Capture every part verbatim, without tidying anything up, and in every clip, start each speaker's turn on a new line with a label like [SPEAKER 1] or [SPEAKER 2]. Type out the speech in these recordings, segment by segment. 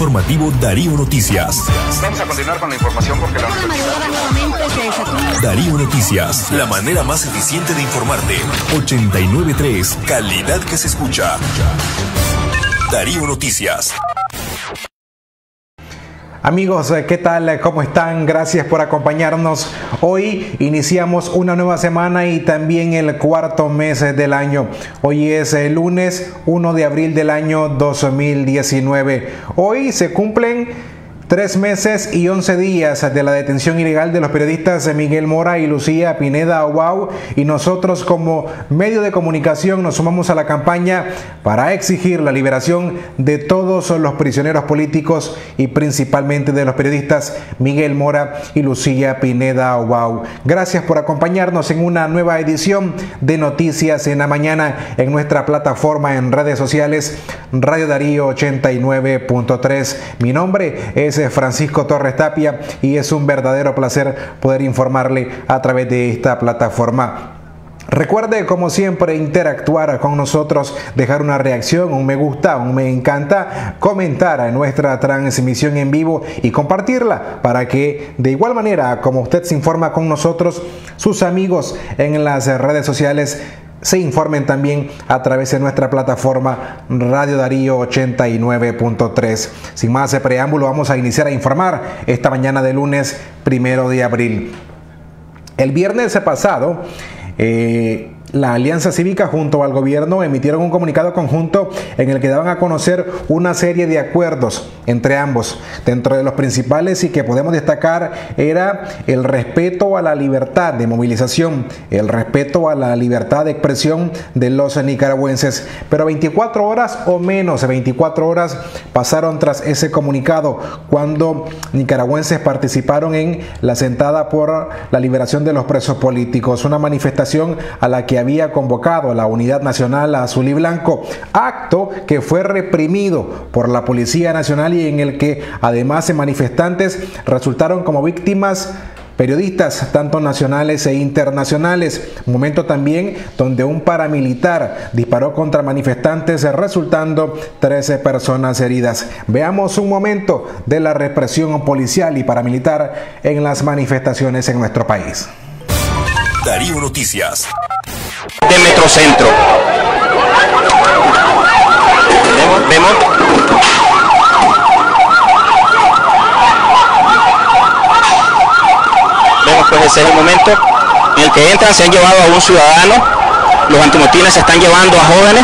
[SPEAKER 1] informativo Darío Noticias.
[SPEAKER 2] Vamos a continuar con la información porque la
[SPEAKER 1] Darío Noticias, la manera más eficiente de informarte. ochenta y nueve punto tres, calidad que se escucha. Darío Noticias.
[SPEAKER 3] Amigos, ¿qué tal? ¿Cómo están? Gracias por acompañarnos. Hoy iniciamos una nueva semana y también el cuarto mes del año. Hoy es el lunes uno de abril del año dos mil diecinueve. Hoy se cumplen Tres meses y once días de la detención ilegal de los periodistas Miguel Mora y Lucía Pineda Uau, y nosotros como medio de comunicación nos sumamos a la campaña para exigir la liberación de todos los prisioneros políticos y principalmente de los periodistas Miguel Mora y Lucía Pineda Uau. Gracias por acompañarnos en una nueva edición de Noticias en la Mañana en nuestra plataforma en redes sociales Radio Darío ochenta y nueve punto tres. Mi nombre es Francisco Torres Tapia y es un verdadero placer poder informarle a través de esta plataforma. Recuerde, como siempre, interactuar con nosotros, dejar una reacción, un me gusta, un me encanta, comentar en nuestra transmisión en vivo y compartirla para que de igual manera como usted se informa con nosotros, sus amigos en las redes sociales se informen también a través de nuestra plataforma Radio Darío ochenta y nueve punto tres. Sin más preámbulo, vamos a iniciar a informar esta mañana de lunes primero de abril. El viernes pasado, eh, la Alianza Cívica junto al gobierno emitieron un comunicado conjunto en el que daban a conocer una serie de acuerdos entre ambos. Dentro de los principales y que podemos destacar era el respeto a la libertad de movilización, el respeto a la libertad de expresión de los nicaragüenses. Pero veinticuatro horas o menos, veinticuatro horas pasaron tras ese comunicado cuando nicaragüenses participaron en la sentada por la liberación de los presos políticos, una manifestación a la que había convocado a la Unidad Nacional Azul y Blanco, acto que fue reprimido por la Policía Nacional y en el que además de manifestantes resultaron como víctimas periodistas tanto nacionales e internacionales. Un momento también donde un paramilitar disparó contra manifestantes resultando trece personas heridas. Veamos un momento de la represión policial y paramilitar en las manifestaciones en nuestro país.
[SPEAKER 1] Darío Noticias.
[SPEAKER 4] De Metrocentro. Vemos, vemos. Vemos pues ese es el momento en el que entran, se han llevado a un ciudadano, los antimotines se están llevando a jóvenes.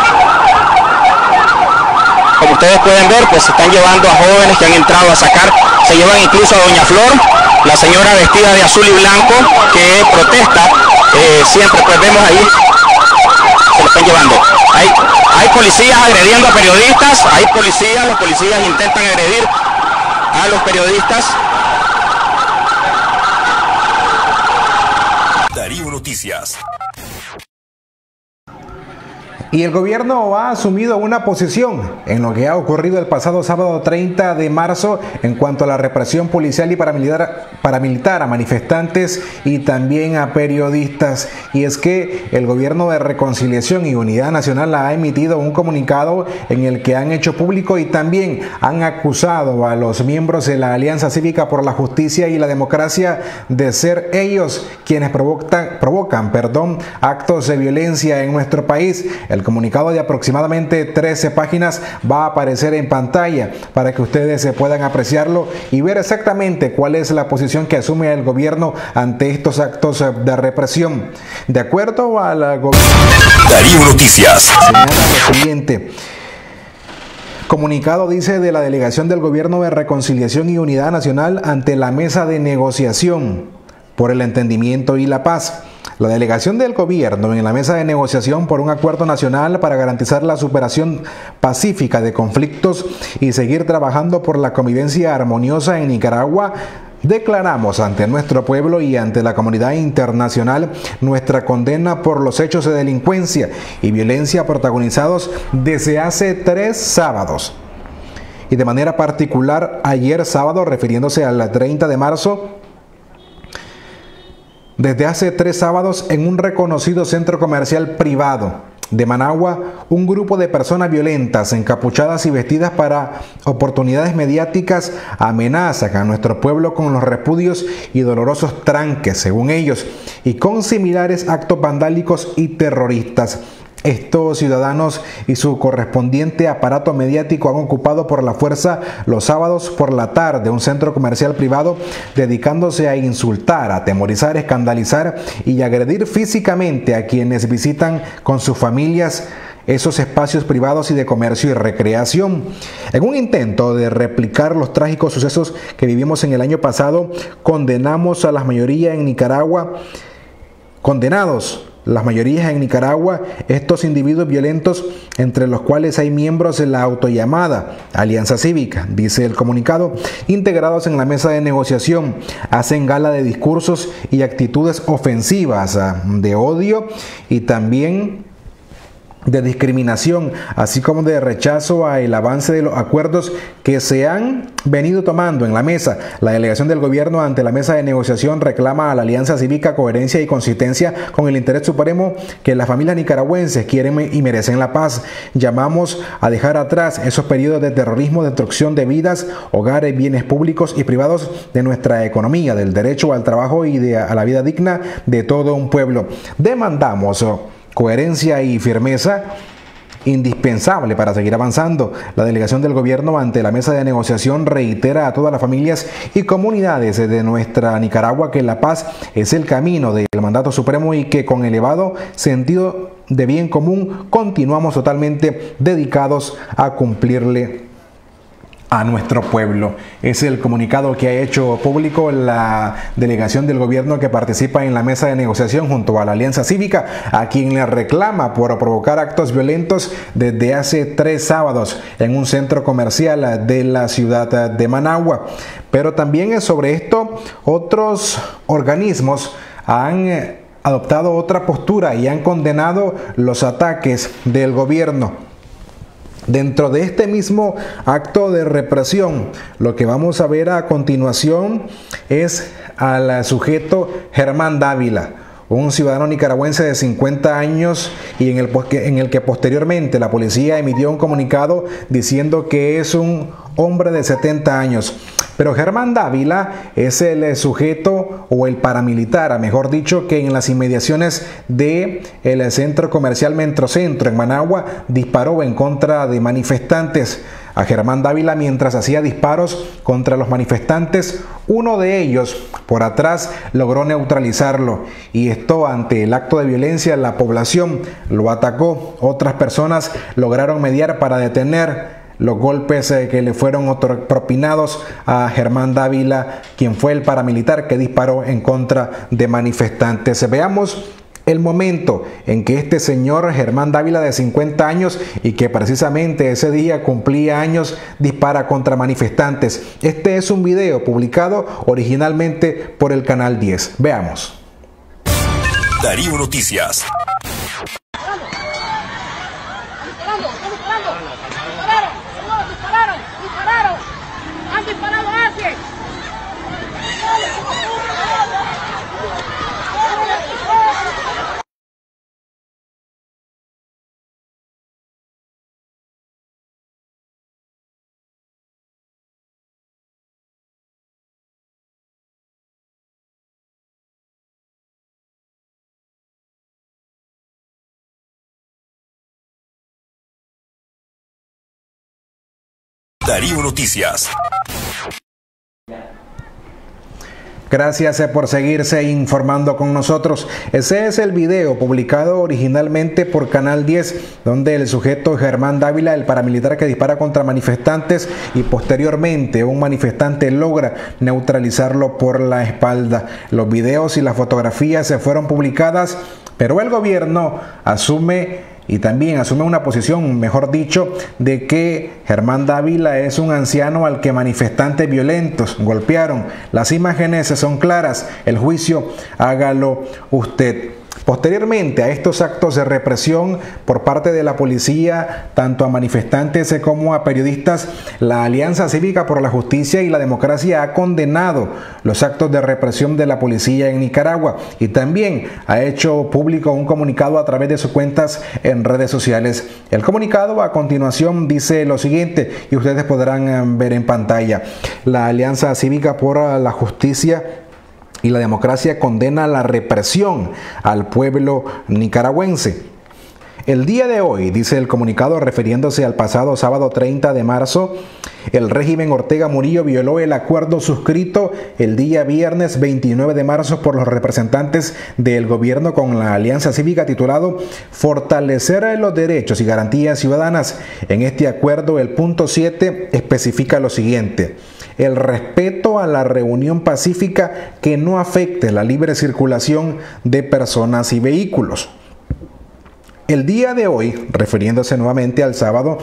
[SPEAKER 4] Como ustedes pueden ver, pues se están llevando a jóvenes que han entrado a sacar, se llevan incluso a Doña Flor, la señora vestida de azul y blanco que protesta. Eh, siempre pues vemos ahí, se lo están llevando. Hay, hay policías agrediendo a periodistas, hay policías, los policías intentan agredir a los periodistas.
[SPEAKER 1] Darío Noticias.
[SPEAKER 3] Y el gobierno ha asumido una posición en lo que ha ocurrido el pasado sábado treinta de marzo en cuanto a la represión policial y paramilitar, paramilitar a manifestantes y también a periodistas. Y es que el gobierno de Reconciliación y Unidad Nacional ha emitido un comunicado en el que han hecho público y también han acusado a los miembros de la Alianza Cívica por la Justicia y la Democracia de ser ellos quienes provocan, provocan perdón, actos de violencia en nuestro país. El comunicado de aproximadamente trece páginas va a aparecer en pantalla para que ustedes se puedan apreciarlo y ver exactamente cuál es la posición que asume el gobierno ante estos actos de represión. De acuerdo a la gobierno,
[SPEAKER 1] Darío Noticias.
[SPEAKER 3] Señala lo siguiente. Comunicado dice de la delegación del Gobierno de Reconciliación y Unidad Nacional ante la mesa de negociación por el entendimiento y la paz. La delegación del gobierno en la mesa de negociación por un acuerdo nacional para garantizar la superación pacífica de conflictos y seguir trabajando por la convivencia armoniosa en Nicaragua, declaramos ante nuestro pueblo y ante la comunidad internacional nuestra condena por los hechos de delincuencia y violencia protagonizados desde hace tres sábados. Y de manera particular ayer sábado, refiriéndose al treinta de marzo, desde hace tres sábados en un reconocido centro comercial privado de Managua, un grupo de personas violentas, encapuchadas y vestidas para oportunidades mediáticas, amenazan a nuestro pueblo con los repudios y dolorosos tranques, según ellos, y con similares actos vandálicos y terroristas. Estos ciudadanos y su correspondiente aparato mediático han ocupado por la fuerza los sábados por la tarde un centro comercial privado, dedicándose a insultar, atemorizar, escandalizar y agredir físicamente a quienes visitan con sus familias esos espacios privados y de comercio y recreación. En un intento de replicar los trágicos sucesos que vivimos en el año pasado, condenamos a la mayoría en Nicaragua, condenados Las mayorías en Nicaragua, estos individuos violentos, entre los cuales hay miembros de la autollamada Alianza Cívica, dice el comunicado, integrados en la mesa de negociación, hacen gala de discursos y actitudes ofensivas, de odio y también de discriminación, así como de rechazo al avance de los acuerdos que se han venido tomando en la mesa. La delegación del gobierno ante la mesa de negociación reclama a la Alianza Cívica coherencia y consistencia con el interés supremo que las familias nicaragüenses quieren y merecen la paz. Llamamos a dejar atrás esos periodos de terrorismo, destrucción de vidas, hogares, bienes públicos y privados, de nuestra economía, del derecho al trabajo y de, a la vida digna de todo un pueblo. Demandamos coherencia y firmeza indispensable para seguir avanzando. La delegación del gobierno ante la mesa de negociación reitera a todas las familias y comunidades de nuestra Nicaragua que la paz es el camino del mandato supremo y que con elevado sentido de bien común continuamos totalmente dedicados a cumplirle a nuestro pueblo. Es el comunicado que ha hecho público la delegación del gobierno que participa en la mesa de negociación junto a la Alianza Cívica, a quien le reclama por provocar actos violentos desde hace tres sábados en un centro comercial de la ciudad de Managua. Pero también sobre esto otros organismos han adoptado otra postura y han condenado los ataques del gobierno. Dentro de este mismo acto de represión, lo que vamos a ver a continuación es al sujeto Germán Dávila, un ciudadano nicaragüense de cincuenta años y en el, en el que posteriormente la policía emitió un comunicado diciendo que es un hombre de setenta años. Pero Germán Dávila es el sujeto o el paramilitar, mejor dicho, que en las inmediaciones del centro comercial Metrocentro en Managua disparó en contra de manifestantes. A Germán Dávila, mientras hacía disparos contra los manifestantes, uno de ellos por atrás logró neutralizarlo, y esto ante el acto de violencia la población lo atacó. Otras personas lograron mediar para detener los golpes eh, que le fueron propinados a Germán Dávila, quien fue el paramilitar que disparó en contra de manifestantes. Veamos el momento en que este señor Germán Dávila, de cincuenta años y que precisamente ese día cumplía años, dispara contra manifestantes. Este es un video publicado originalmente por el Canal diez. Veamos.
[SPEAKER 1] Darío Noticias.
[SPEAKER 5] ¡Han disparado hacia!
[SPEAKER 1] Darío Noticias.
[SPEAKER 3] Gracias por seguirse informando con nosotros. Ese es el video publicado originalmente por Canal diez, donde el sujeto Germán Dávila, el paramilitar que dispara contra manifestantes, y posteriormente un manifestante logra neutralizarlo por la espalda. Los videos y las fotografías se fueron publicadas, pero el gobierno asume y también asume una posición, mejor dicho, de que Germán Dávila es un anciano al que manifestantes violentos golpearon. Las imágenes son claras, el juicio hágalo usted. Posteriormente a estos actos de represión por parte de la policía, tanto a manifestantes como a periodistas, la Alianza Cívica por la Justicia y la Democracia ha condenado los actos de represión de la policía en Nicaragua y también ha hecho público un comunicado a través de sus cuentas en redes sociales. El comunicado a continuación dice lo siguiente y ustedes podrán ver en pantalla. La Alianza Cívica por la Justicia y la Democracia condena la represión al pueblo nicaragüense. El día de hoy, dice el comunicado refiriéndose al pasado sábado treinta de marzo, el régimen Ortega Murillo violó el acuerdo suscrito el día viernes veintinueve de marzo por los representantes del gobierno con la Alianza Cívica titulado Fortalecer los derechos y garantías ciudadanas. En este acuerdo, el punto siete especifica lo siguiente: el respeto a la reunión pacífica que no afecte la libre circulación de personas y vehículos. El día de hoy, refiriéndose nuevamente al sábado,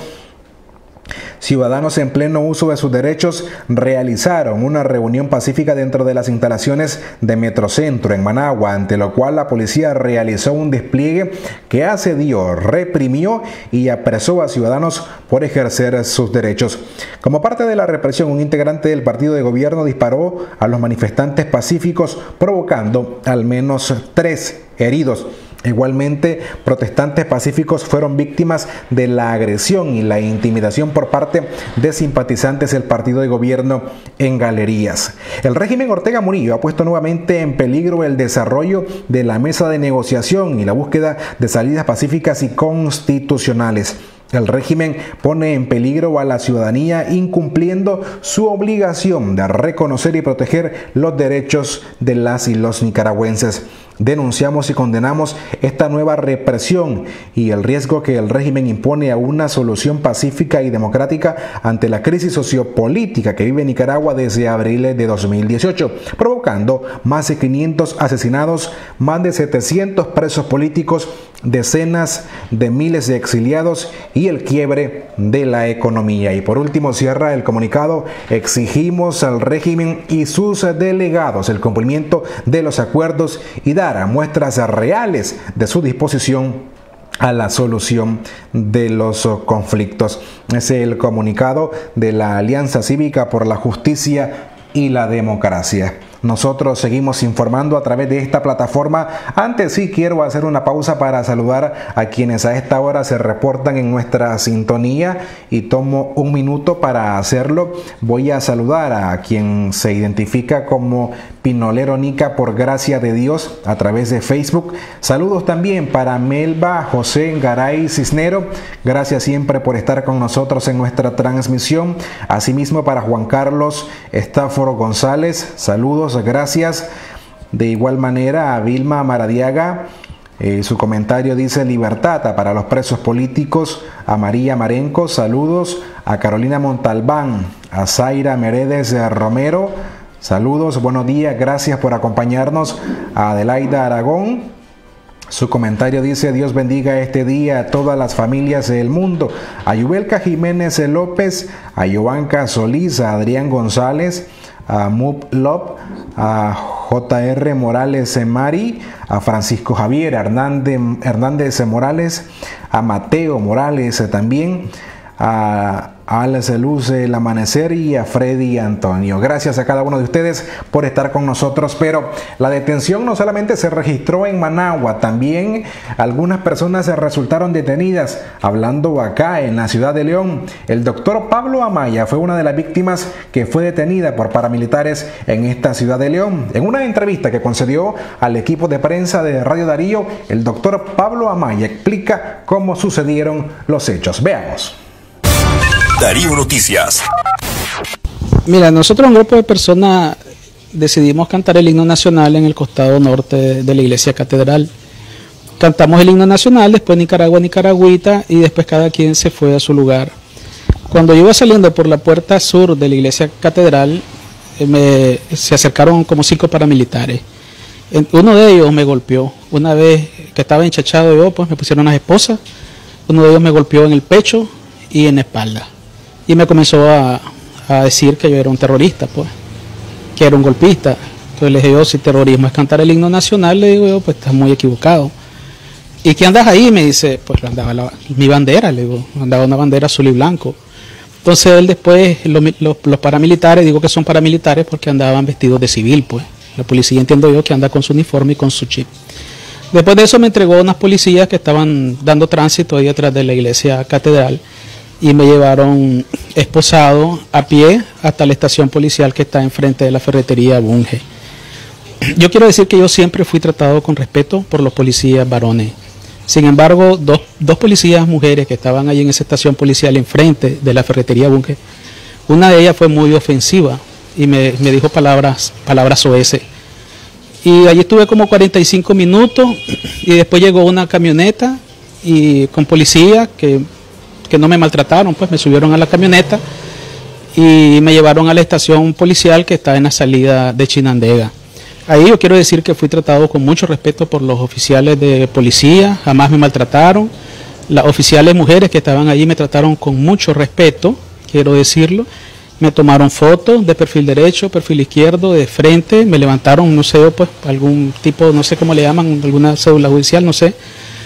[SPEAKER 3] ciudadanos en pleno uso de sus derechos realizaron una reunión pacífica dentro de las instalaciones de Metrocentro en Managua, ante lo cual la policía realizó un despliegue que asedió, reprimió y apresó a ciudadanos por ejercer sus derechos. Como parte de la represión, un integrante del partido de gobierno disparó a los manifestantes pacíficos, provocando al menos tres heridos. Igualmente, protestantes pacíficos fueron víctimas de la agresión y la intimidación por parte de simpatizantes del partido de gobierno en galerías. El régimen Ortega Murillo ha puesto nuevamente en peligro el desarrollo de la mesa de negociación y la búsqueda de salidas pacíficas y constitucionales. El régimen pone en peligro a la ciudadanía incumpliendo su obligación de reconocer y proteger los derechos de las y los nicaragüenses. Denunciamos y condenamos esta nueva represión y el riesgo que el régimen impone a una solución pacífica y democrática ante la crisis sociopolítica que vive Nicaragua desde abril de dos mil dieciocho, provocando más de quinientos asesinados, más de setecientos presos políticos, decenas de miles de exiliados y el quiebre de la economía. Y por último, cierra el comunicado: exigimos al régimen y sus delegados el cumplimiento de los acuerdos y dar muestras reales de su disposición a la solución de los conflictos. Es el comunicado de la Alianza Cívica por la Justicia y la Democracia. Nosotros seguimos informando a través de esta plataforma. Antes sí quiero hacer una pausa para saludar a quienes a esta hora se reportan en nuestra sintonía y tomo un minuto para hacerlo. Voy a saludar a quien se identifica como Pinolero Nica por gracia de Dios a través de Facebook. Saludos también para Melba José Garay Cisnero. Gracias siempre por estar con nosotros en nuestra transmisión. Asimismo para Juan Carlos Estáforo González. Saludos. Gracias. De igual manera a Vilma Maradiaga, eh, su comentario dice: libertad para los presos políticos. A María Marenco, saludos. A Carolina Montalbán, a Zaira Meredes Romero, saludos, buenos días, gracias por acompañarnos. A Adelaida Aragón, su comentario dice: Dios bendiga este día a todas las familias del mundo. A Yubelka Jiménez López, a Yoanca Solís, a Adrián González, a Mub Lop, a J R Morales Mari, a Francisco Javier Hernández, Hernández Morales, a Mateo Morales también, a Alex Luz El Amanecer y a Freddy Antonio. Gracias a cada uno de ustedes por estar con nosotros. Pero la detención no solamente se registró en Managua, también algunas personas resultaron detenidas. Hablando acá en la ciudad de León, el doctor Pablo Amaya fue una de las víctimas que fue detenida por paramilitares en esta ciudad de León. En una entrevista que concedió al equipo de prensa de Radio Darío, el doctor Pablo Amaya explica cómo sucedieron los hechos. Veamos.
[SPEAKER 1] Darío Noticias.
[SPEAKER 6] Mira, nosotros un grupo de personas decidimos cantar el himno nacional en el costado norte de la iglesia catedral. Cantamos el himno nacional, después Nicaragua, Nicaragüita, y después cada quien se fue a su lugar. Cuando yo iba saliendo por la puerta sur de la iglesia catedral, eh, me, se acercaron como cinco paramilitares. Uno de ellos me golpeó. Una vez que estaba enchachado yo, pues me pusieron unas esposas. Uno de ellos me golpeó en el pecho y en la espalda. Y me comenzó a, a decir que yo era un terrorista, pues, que era un golpista, Entonces le dije yo, si terrorismo es cantar el himno nacional, le digo yo, pues estás muy equivocado. ¿Y qué andas ahí? Me dice, pues andaba la, mi bandera, le digo, andaba una bandera azul y blanco. Entonces él después, los, los, los paramilitares, digo que son paramilitares porque andaban vestidos de civil, pues. La policía entiendo yo que anda con su uniforme y con su chip. Después de eso me entregó unas policías que estaban dando tránsito ahí detrás de la iglesia catedral y me llevaron esposado a pie hasta la estación policial que está enfrente de la ferretería Bunge. Yo quiero decir que yo siempre fui tratado con respeto por los policías varones. Sin embargo, dos, dos policías mujeres que estaban ahí en esa estación policial enfrente de la ferretería Bunge, una de ellas fue muy ofensiva y me, me dijo palabras, palabras soeces. Y allí estuve como cuarenta y cinco minutos y después llegó una camioneta y con policía que, que no me maltrataron, pues me subieron a la camioneta y me llevaron a la estación policial que está en la salida de Chinandega. Ahí yo quiero decir que fui tratado con mucho respeto por los oficiales de policía, jamás me maltrataron. Las oficiales mujeres que estaban allí me trataron con mucho respeto, quiero decirlo. Me tomaron fotos de perfil derecho, perfil izquierdo, de frente, me levantaron, no sé, pues algún tipo, no sé cómo le llaman, alguna cédula judicial, no sé,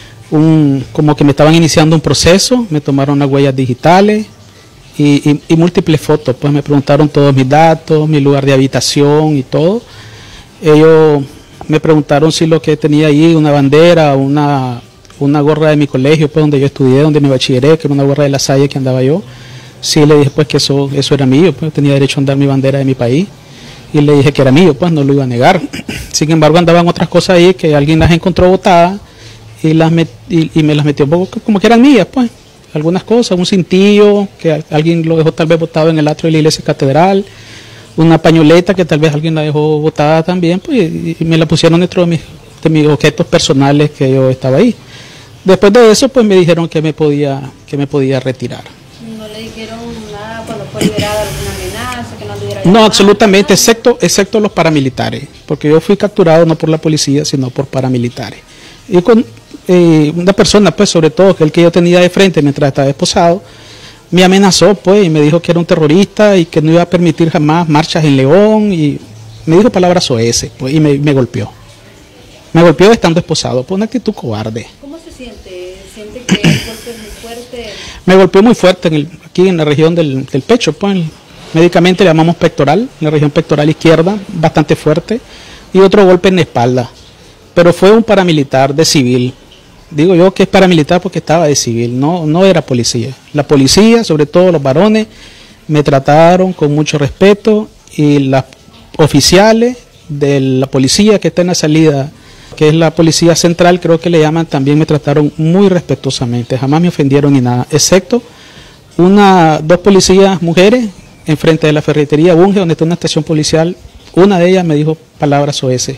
[SPEAKER 6] un, como que me estaban iniciando un proceso, me tomaron las huellas digitales y, y, y múltiples fotos, pues me preguntaron todos mis datos, mi lugar de habitación y todo. Ellos me preguntaron si lo que tenía ahí, una bandera, una, una gorra de mi colegio, pues donde yo estudié, donde me bachilleré, que era una gorra de La Salle que andaba yo. Sí, le dije pues que eso, eso era mío, pues tenía derecho a andar mi bandera de mi país. Y le dije que era mío, pues no lo iba a negar. Sin embargo, andaban otras cosas ahí que alguien las encontró botadas y, las met, y, y me las metió un poco como que eran mías, pues. Algunas cosas, un cintillo que alguien lo dejó tal vez botado en el atrio de la iglesia catedral, una pañoleta que tal vez alguien la dejó botada también, pues, y, y me la pusieron dentro de mis, de mis objetos personales que yo estaba ahí. Después de eso, pues me dijeron que me podía, que me podía retirar.
[SPEAKER 7] ¿No le dijeron nada cuando fue liberada, alguna amenaza, que no tuviera
[SPEAKER 6] No,
[SPEAKER 7] llamada?
[SPEAKER 6] absolutamente, excepto, excepto los paramilitares, porque yo fui capturado no por la policía, sino por paramilitares. Y con eh, una persona, pues sobre todo, que el que yo tenía de frente mientras estaba esposado, me amenazó, pues, y me dijo que era un terrorista y que no iba a permitir jamás marchas en León, y me dijo palabras soeces, pues, y me, me golpeó. Me golpeó estando esposado, por una actitud cobarde.
[SPEAKER 7] ¿Cómo se siente? ¿Siente que el golpe es muy fuerte?
[SPEAKER 6] Me golpeó muy fuerte en el, aquí en la región del, del pecho, pues, médicamente le llamamos pectoral, en la región pectoral izquierda, bastante fuerte, y otro golpe en la espalda. Pero fue un paramilitar de civil. Digo yo que es paramilitar porque estaba de civil, no, no era policía. La policía, sobre todo los varones, me trataron con mucho respeto y las oficiales de la policía que está en la salida, que es la policía central, creo que le llaman, también me trataron muy respetuosamente, jamás me ofendieron ni nada, excepto una, dos policías mujeres enfrente de la ferretería Bunge, donde está una estación policial. Una de ellas me dijo palabras soeces,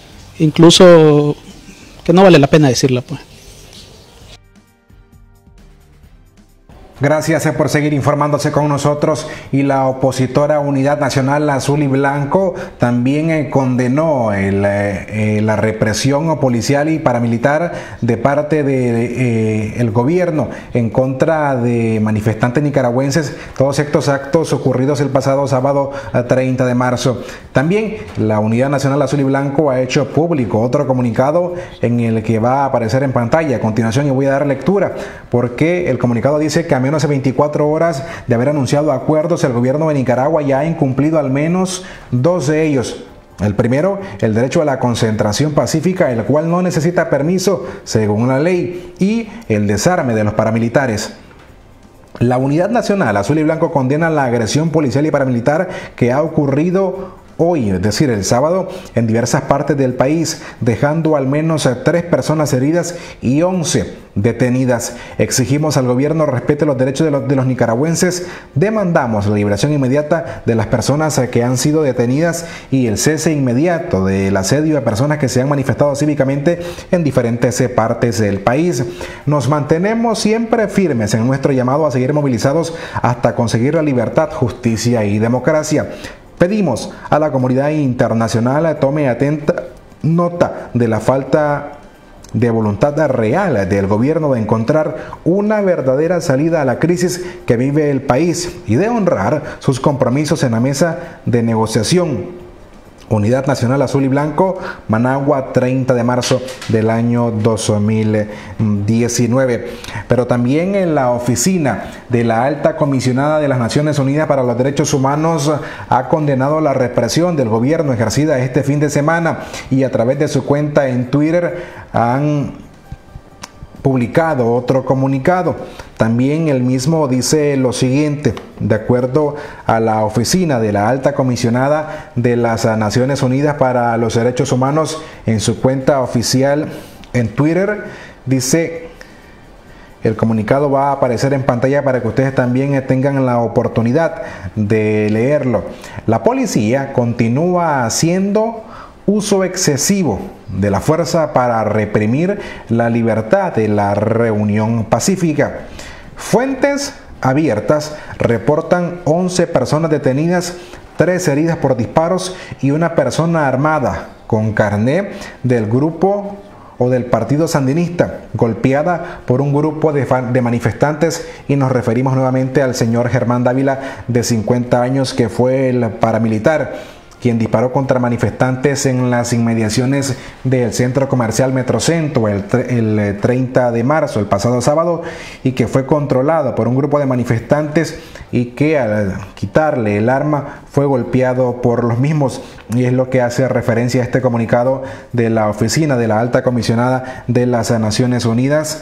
[SPEAKER 6] incluso que no vale la pena decirla, pues.
[SPEAKER 3] Gracias por seguir informándose con nosotros. Y la opositora Unidad Nacional Azul y Blanco también eh, condenó el, eh, la represión policial y paramilitar de parte del de, eh, gobierno en contra de manifestantes nicaragüenses, todos estos actos ocurridos el pasado sábado treinta de marzo. También la Unidad Nacional Azul y Blanco ha hecho público otro comunicado en el que va a aparecer en pantalla a continuación, y voy a dar lectura porque el comunicado dice que a menos de veinticuatro horas de haber anunciado acuerdos, el gobierno de Nicaragua ya ha incumplido al menos dos de ellos. El primero, el derecho a la concentración pacífica, el cual no necesita permiso según la ley, y el desarme de los paramilitares. La Unidad Nacional Azul y Blanco condena la agresión policial y paramilitar que ha ocurrido hoy, es decir, el sábado, en diversas partes del país, dejando al menos tres personas heridas y once detenidas. Exigimos al gobierno respete los derechos de los, de los nicaragüenses, demandamos la liberación inmediata de las personas que han sido detenidas y el cese inmediato del asedio a personas que se han manifestado cívicamente en diferentes partes del país. Nos mantenemos siempre firmes en nuestro llamado a seguir movilizados hasta conseguir la libertad, justicia y democracia. Pedimos a la comunidad internacional tome atenta nota de la falta de voluntad real del gobierno de encontrar una verdadera salida a la crisis que vive el país y de honrar sus compromisos en la mesa de negociación. Unidad Nacional Azul y Blanco, Managua, treinta de marzo del año dos mil diecinueve. Pero también en la oficina de la Alta Comisionada de las Naciones Unidas para los Derechos Humanos ha condenado la represión del gobierno ejercida este fin de semana y a través de su cuenta en Twitter han publicado otro comunicado. También el mismo dice lo siguiente: de acuerdo a la oficina de la Alta Comisionada de las Naciones Unidas para los Derechos Humanos, en su cuenta oficial en Twitter, dice, el comunicado va a aparecer en pantalla para que ustedes también tengan la oportunidad de leerlo. La policía continúa haciendo uso excesivo de la fuerza para reprimir la libertad de la reunión pacífica. Fuentes abiertas reportan once personas detenidas, tres heridas por disparos y una persona armada con carné del grupo o del partido sandinista, golpeada por un grupo de, de manifestantes, y nos referimos nuevamente al señor Germán Dávila, de cincuenta años, que fue el paramilitar quien disparó contra manifestantes en las inmediaciones del centro comercial Metrocentro el, el treinta de marzo, el pasado sábado, y que fue controlado por un grupo de manifestantes y que al quitarle el arma fue golpeado por los mismos, y es lo que hace referencia a este comunicado de la oficina de la Alta Comisionada de las Naciones Unidas.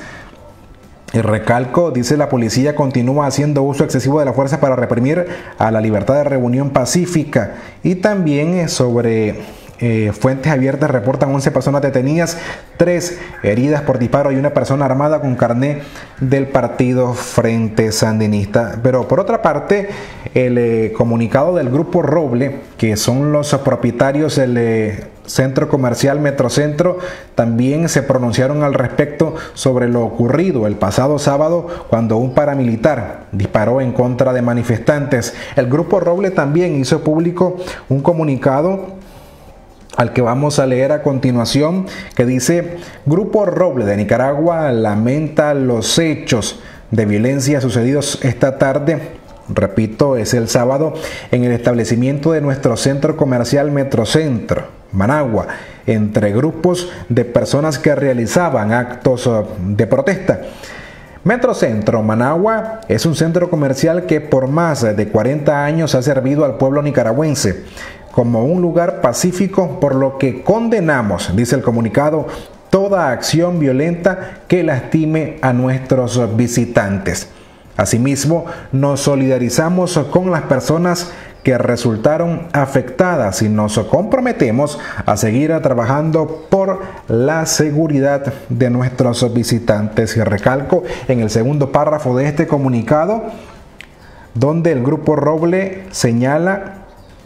[SPEAKER 3] El recalco, dice, la policía continúa haciendo uso excesivo de la fuerza para reprimir a la libertad de reunión pacífica. Y también sobre eh, fuentes abiertas reportan once personas detenidas, tres heridas por disparo y una persona armada con carné del partido Frente Sandinista. Pero por otra parte, el eh, comunicado del Grupo Roble, que son los propietarios del eh, Centro Comercial Metrocentro, también se pronunciaron al respecto sobre lo ocurrido el pasado sábado cuando un paramilitar disparó en contra de manifestantes. El Grupo Roble también hizo público un comunicado al que vamos a leer a continuación, que dice: Grupo Roble de Nicaragua lamenta los hechos de violencia sucedidos esta tarde, repito, es el sábado, en el establecimiento de nuestro Centro Comercial Metrocentro, Managua, entre grupos de personas que realizaban actos de protesta. Metrocentro Managua es un centro comercial que por más de cuarenta años ha servido al pueblo nicaragüense como un lugar pacífico, por lo que condenamos, dice el comunicado, toda acción violenta que lastime a nuestros visitantes. Asimismo, nos solidarizamos con las personas que resultaron afectadas y nos comprometemos a seguir trabajando por la seguridad de nuestros visitantes. Y recalco en el segundo párrafo de este comunicado, donde el Grupo Roble señala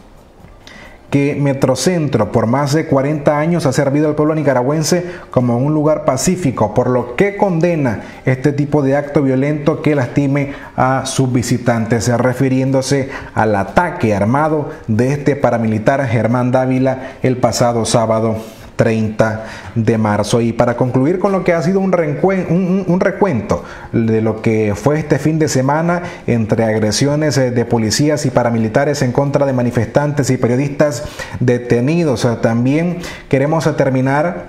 [SPEAKER 3] que Metrocentro por más de cuarenta años ha servido al pueblo nicaragüense como un lugar pacífico, por lo que condena este tipo de acto violento que lastime a sus visitantes, refiriéndose al ataque armado de este paramilitar Germán Dávila el pasado sábado treinta de marzo. Y para concluir con lo que ha sido un, un, un recuento de lo que fue este fin de semana entre agresiones de policías y paramilitares en contra de manifestantes y periodistas detenidos, también queremos terminar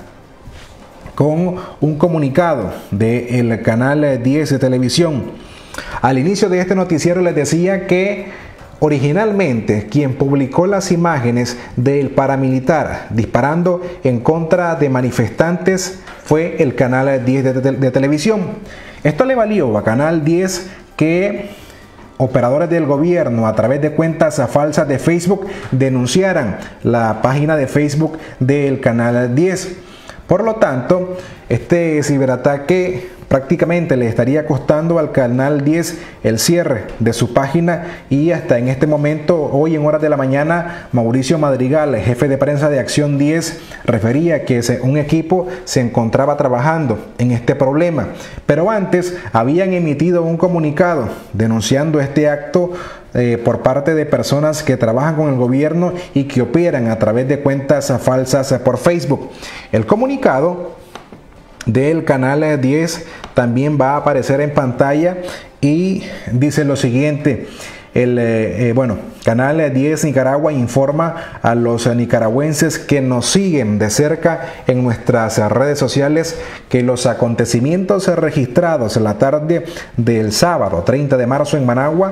[SPEAKER 3] con un comunicado del canal diez de televisión. Al inicio de este noticiero les decía que originalmente quien publicó las imágenes del paramilitar disparando en contra de manifestantes fue el canal diez de, de, de televisión. Esto le valió a Canal diez que operadores del gobierno a través de cuentas falsas de Facebook denunciaran la página de Facebook del Canal diez. Por lo tanto, este ciberataque prácticamente le estaría costando al Canal diez el cierre de su página, y hasta en este momento, hoy en horas de la mañana, Mauricio Madrigal, jefe de prensa de Acción diez, refería que un equipo se encontraba trabajando en este problema, pero antes habían emitido un comunicado denunciando este acto eh, por parte de personas que trabajan con el gobierno y que operan a través de cuentas falsas por Facebook. El comunicado del Canal diez también va a aparecer en pantalla y dice lo siguiente: El, eh, eh, bueno, Canal diez Nicaragua informa a los nicaragüenses que nos siguen de cerca en nuestras redes sociales que los acontecimientos registrados en la tarde del sábado treinta de marzo en Managua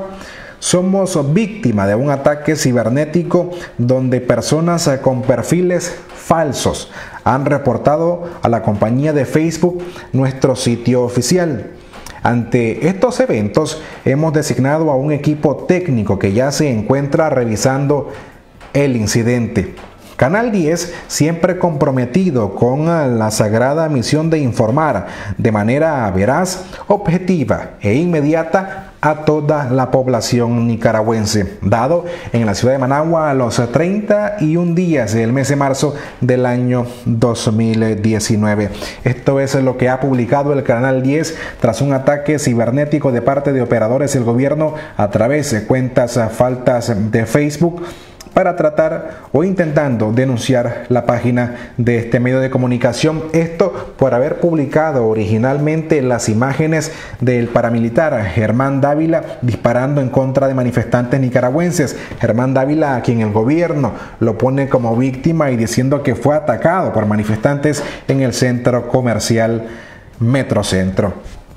[SPEAKER 3] somos víctimas de un ataque cibernético donde personas con perfiles falsos han reportado a la compañía de Facebook nuestro sitio oficial. Ante estos eventos hemos designado a un equipo técnico que ya se encuentra revisando el incidente. Canal diez, siempre comprometido con la sagrada misión de informar de manera veraz, objetiva e inmediata a toda la población nicaragüense, dado en la ciudad de Managua a los treinta y un días del mes de marzo del año dos mil diecinueve. Esto es lo que ha publicado el Canal diez tras un ataque cibernético de parte de operadores del gobierno a través de cuentas falsas de Facebook, para tratar o intentando denunciar la página de este medio de comunicación. Esto por haber publicado originalmente las imágenes del paramilitar Germán Dávila disparando en contra de manifestantes nicaragüenses. Germán Dávila, a quien el gobierno lo pone como víctima y diciendo que fue atacado por manifestantes en el centro comercial Metrocentro.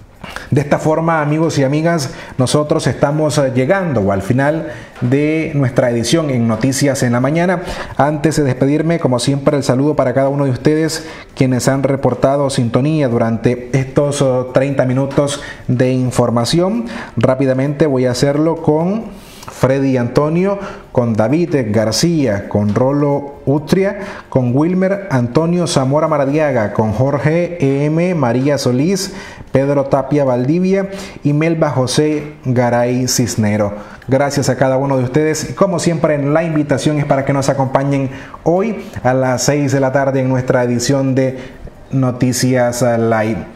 [SPEAKER 3] De esta forma, amigos y amigas, nosotros estamos llegando al final de nuestra edición en Noticias en la Mañana. Antes de despedirme, como siempre, el saludo para cada uno de ustedes quienes han reportado sintonía durante estos treinta minutos de información. Rápidamente voy a hacerlo con Freddy Antonio, con David García, con Rolo Utria, con Wilmer Antonio Zamora Maradiaga, con Jorge E M María Solís, Pedro Tapia Valdivia y Melba José Garay Cisnero. Gracias a cada uno de ustedes. Como siempre, la invitación es para que nos acompañen hoy a las seis de la tarde en nuestra edición de Noticias Live.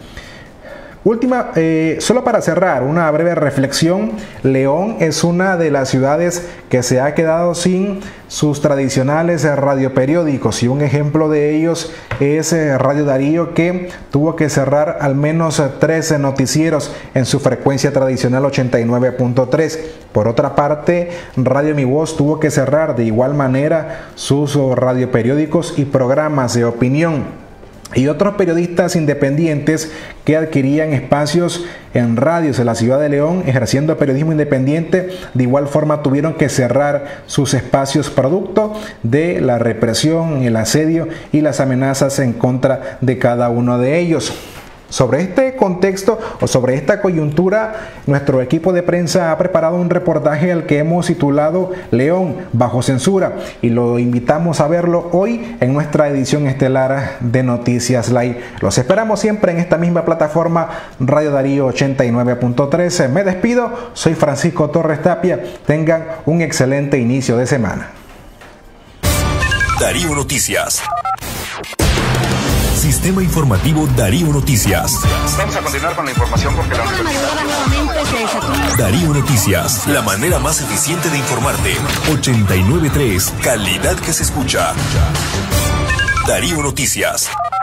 [SPEAKER 3] Última, eh, solo para cerrar, una breve reflexión. León es una de las ciudades que se ha quedado sin sus tradicionales radioperiódicos, y un ejemplo de ellos es Radio Darío, que tuvo que cerrar al menos trece noticieros en su frecuencia tradicional ochenta y nueve punto tres. Por otra parte, Radio Mi Voz tuvo que cerrar de igual manera sus radioperiódicos y programas de opinión. Y otros periodistas independientes que adquirían espacios en radios en la ciudad de León ejerciendo periodismo independiente, de igual forma tuvieron que cerrar sus espacios producto de la represión, el asedio y las amenazas en contra de cada uno de ellos. Sobre este contexto o sobre esta coyuntura, nuestro equipo de prensa ha preparado un reportaje al que hemos titulado León bajo censura, y lo invitamos a verlo hoy en nuestra edición estelar de Noticias Live. Los esperamos siempre en esta misma plataforma, Radio Darío ochenta y nueve punto tres. Me despido, soy Francisco Torres Tapia. Tengan un excelente inicio de semana.
[SPEAKER 1] Darío Noticias. Sistema Informativo Darío Noticias.
[SPEAKER 2] Vamos a continuar con la información porque la universidad...
[SPEAKER 1] Darío Noticias, la manera más eficiente de informarte. ochenta y nueve punto tres, calidad que se escucha. Darío Noticias.